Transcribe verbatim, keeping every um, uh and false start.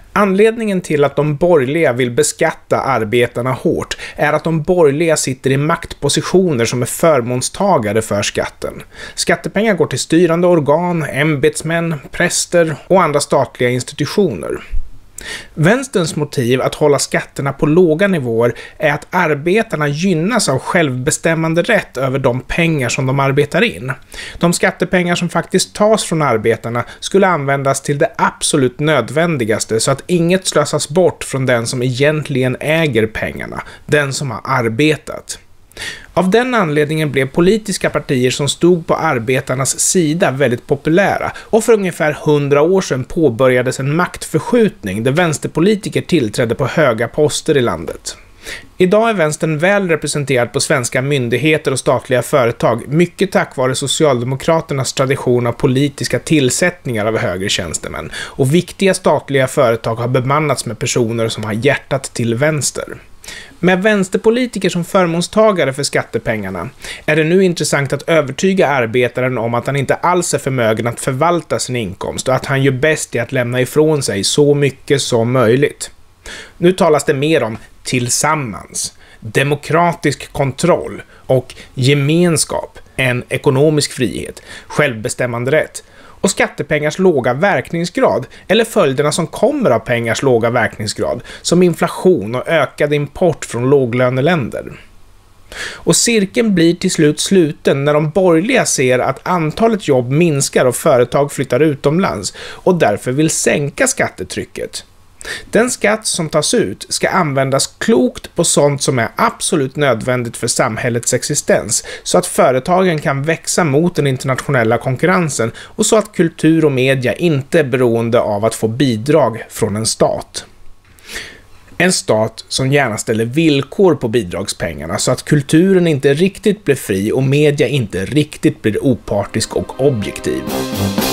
Anledningen till att de borgerliga vill beskatta arbetarna hårt är att de borgerliga sitter i maktpositioner som är förmånstagare för skatten. Skattepengar går till styrande organ, ämbetsmän, präster och andra statliga institutioner. Vänsterns motiv att hålla skatterna på låga nivåer är att arbetarna gynnas av självbestämmande rätt över de pengar som de arbetar in. De skattepengar som faktiskt tas från arbetarna skulle användas till det absolut nödvändigaste så att inget slösas bort från den som egentligen äger pengarna, den som har arbetat. Av den anledningen blev politiska partier som stod på arbetarnas sida väldigt populära och för ungefär hundra år sedan påbörjades en maktförskjutning där vänsterpolitiker tillträdde på höga poster i landet. Idag är vänstern väl representerad på svenska myndigheter och statliga företag, mycket tack vare Socialdemokraternas tradition av politiska tillsättningar av högre tjänstemän, och viktiga statliga företag har bemannats med personer som har hjärtat till vänster. Med vänsterpolitiker som förmånstagare för skattepengarna är det nu intressant att övertyga arbetaren om att han inte alls är förmögen att förvalta sin inkomst och att han gör bäst i att lämna ifrån sig så mycket som möjligt. Nu talas det mer om tillsammans, demokratisk kontroll och gemenskap än ekonomisk frihet, självbestämmande rätt och skattepengars låga verkningsgrad eller följderna som kommer av pengars låga verkningsgrad som inflation och ökad import från låglöneländer. Och cirkeln blir till slut sluten när de borgerliga ser att antalet jobb minskar och företag flyttar utomlands och därför vill sänka skattetrycket. Den skatt som tas ut ska användas klokt på sånt som är absolut nödvändigt för samhällets existens så att företagen kan växa mot den internationella konkurrensen och så att kultur och media inte är beroende av att få bidrag från en stat. En stat som gärna ställer villkor på bidragspengarna så att kulturen inte riktigt blir fri och media inte riktigt blir opartisk och objektiv.